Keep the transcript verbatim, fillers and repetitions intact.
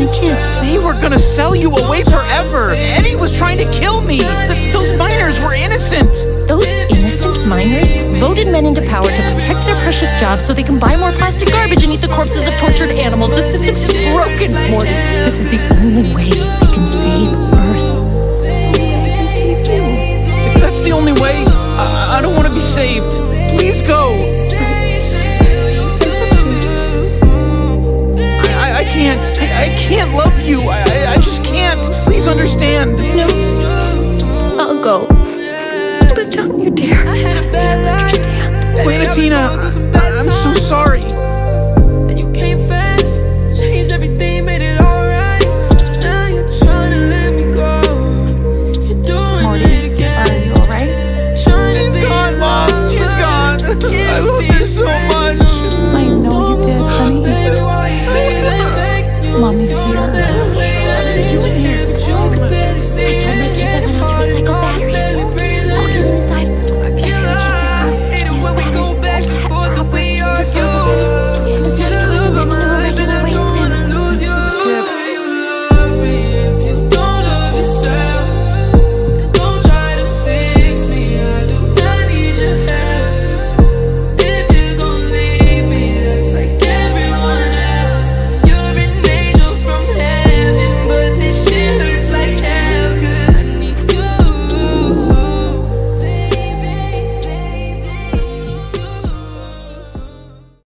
my kids. They were gonna sell you away forever. Eddie was trying to kill me. Th those miners were innocent. Those innocent miners voted men into power to protect their precious jobs so they can buy more plastic garbage and eat the corpses of tortured animals. The system is broken, Morty. This is the only way they can save Earth. They can save you. If that's the only way, I, I don't want to be saved. Please go. I, I, I can't. I, I can't love you. I, I, I just can't. Please understand. No. I'll go. But don't you dare ask me to understand. Planetina,